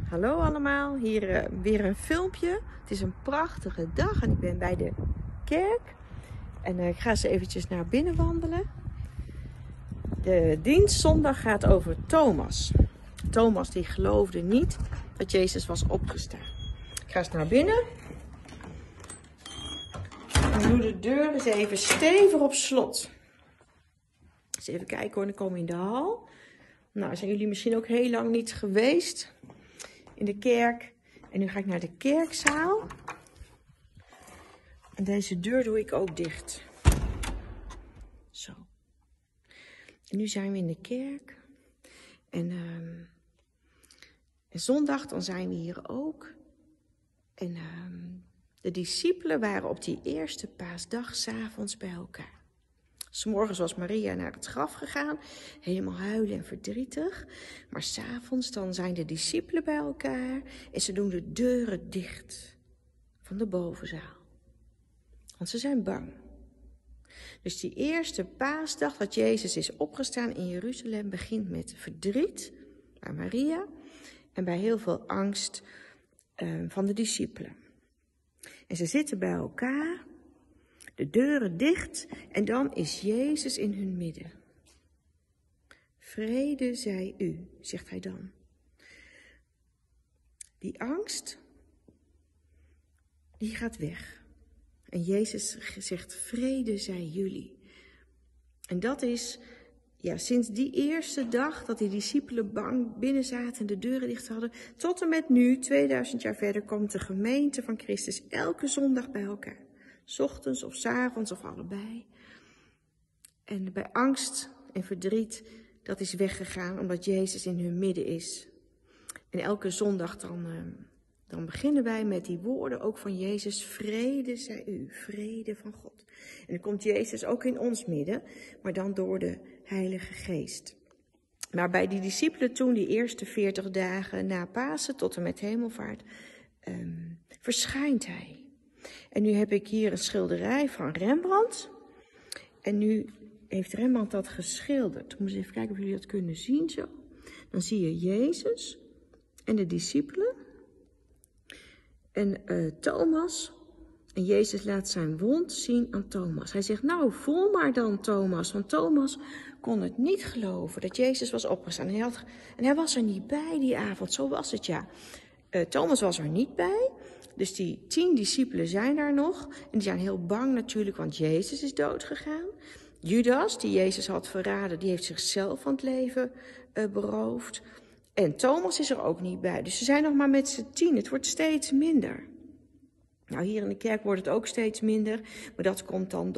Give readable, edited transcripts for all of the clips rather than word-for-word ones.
Hallo allemaal, hier weer een filmpje. Het is een prachtige dag en ik ben bij de kerk. En ik ga eens eventjes naar binnen wandelen. De dienst zondag gaat over Thomas. Thomas die geloofde niet dat Jezus was opgestaan. Ik ga eens naar binnen. Ik doe de deur eens even stevig op slot. Eens even kijken hoor, dan komen we in de hal. Nou, zijn jullie misschien ook heel lang niet geweest in de kerk. En nu ga ik naar de kerkzaal. En deze deur doe ik ook dicht. Zo. En nu zijn we in de kerk. En zondag dan zijn we hier ook. En de discipelen waren op die eerste paasdag 's avonds bij elkaar. 'S Morgens was Maria naar het graf gegaan, helemaal huilen en verdrietig. Maar 's avonds dan zijn de discipelen bij elkaar en ze doen de deuren dicht van de bovenzaal. Want ze zijn bang. Dus die eerste paasdag dat Jezus is opgestaan in Jeruzalem begint met verdriet bij Maria en bij heel veel angst van de discipelen. En ze zitten bij elkaar, de deuren dicht en dan is Jezus in hun midden. Vrede zij u, zegt hij dan. Die angst, die gaat weg. En Jezus zegt, vrede zij jullie. En dat is, ja, sinds die eerste dag dat die discipelen bang binnen zaten en de deuren dicht hadden, tot en met nu, 2000 jaar verder, komt de gemeente van Christus elke zondag bij elkaar. 's Ochtends of 's avonds of allebei. En bij angst en verdriet, dat is weggegaan omdat Jezus in hun midden is. En elke zondag dan beginnen wij met die woorden ook van Jezus. Vrede zij u, vrede van God. En dan komt Jezus ook in ons midden, maar dan door de Heilige Geest. Maar bij die discipelen toen, die eerste 40 dagen na Pasen tot en met Hemelvaart, verschijnt hij. En nu heb ik hier een schilderij van Rembrandt. En nu heeft Rembrandt dat geschilderd. Ik moet eens even kijken of jullie dat kunnen zien zo. Dan zie je Jezus en de discipelen. En Thomas. En Jezus laat zijn wond zien aan Thomas. Hij zegt, nou voel maar dan Thomas. Want Thomas kon het niet geloven dat Jezus was opgestaan. En hij was er niet bij die avond. Zo was het ja. Thomas was er niet bij. Dus die 10 discipelen zijn daar nog. En die zijn heel bang natuurlijk, want Jezus is dood gegaan. Judas, die Jezus had verraden, die heeft zichzelf van het leven beroofd. En Thomas is er ook niet bij. Dus ze zijn nog maar met z'n 10. Het wordt steeds minder. Nou, hier in de kerk wordt het ook steeds minder. Maar dat komt dan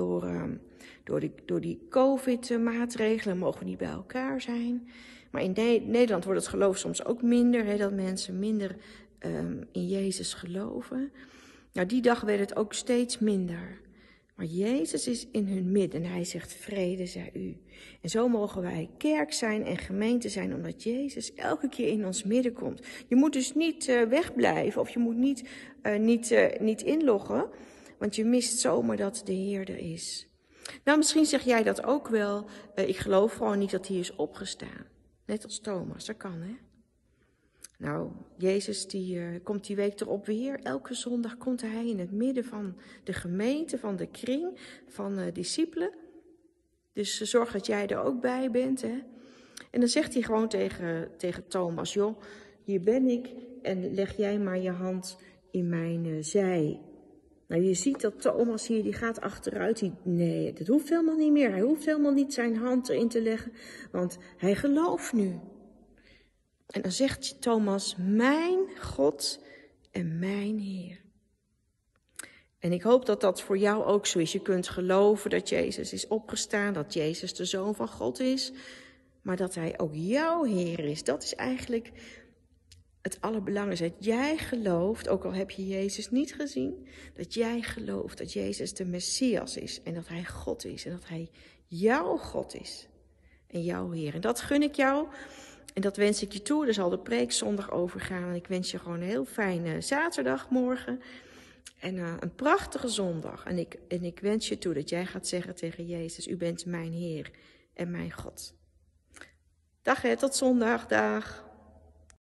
door die COVID-maatregelen. Mogen we niet bij elkaar zijn. Maar in Nederland wordt het geloof soms ook minder. Hè, dat mensen minder in Jezus geloven. Nou, die dag werd het ook steeds minder. Maar Jezus is in hun midden en hij zegt, vrede zij u. En zo mogen wij kerk zijn en gemeente zijn, omdat Jezus elke keer in ons midden komt. Je moet dus niet wegblijven of je moet niet inloggen, want je mist zomaar dat de Heer er is. Nou, misschien zeg jij dat ook wel. Ik geloof gewoon niet dat hij is opgestaan. Net als Thomas, dat kan hè. Nou, Jezus die komt die week erop weer. Elke zondag komt hij in het midden van de gemeente, van de kring, van discipelen. Dus zorg dat jij er ook bij bent. Hè? En dan zegt hij gewoon tegen Thomas, joh, hier ben ik en leg jij maar je hand in mijn zij. Nou, je ziet dat Thomas hier, die gaat achteruit. Nee, dat hoeft helemaal niet meer. Hij hoeft helemaal niet zijn hand erin te leggen, want hij gelooft nu. En dan zegt Thomas, mijn God en mijn Heer. En ik hoop dat dat voor jou ook zo is. Je kunt geloven dat Jezus is opgestaan, dat Jezus de Zoon van God is. Maar dat hij ook jouw Heer is. Dat is eigenlijk het allerbelangrijkste. Dat jij gelooft, ook al heb je Jezus niet gezien, dat jij gelooft dat Jezus de Messias is. En dat hij God is. En dat hij jouw God is. En jouw Heer. En dat gun ik jou. En dat wens ik je toe. Daar zal de preek zondag over gaan. En ik wens je gewoon een heel fijne zaterdagmorgen. En een prachtige zondag. En ik wens je toe dat jij gaat zeggen tegen Jezus, u bent mijn Heer en mijn God. Dag hè, tot zondag, dag.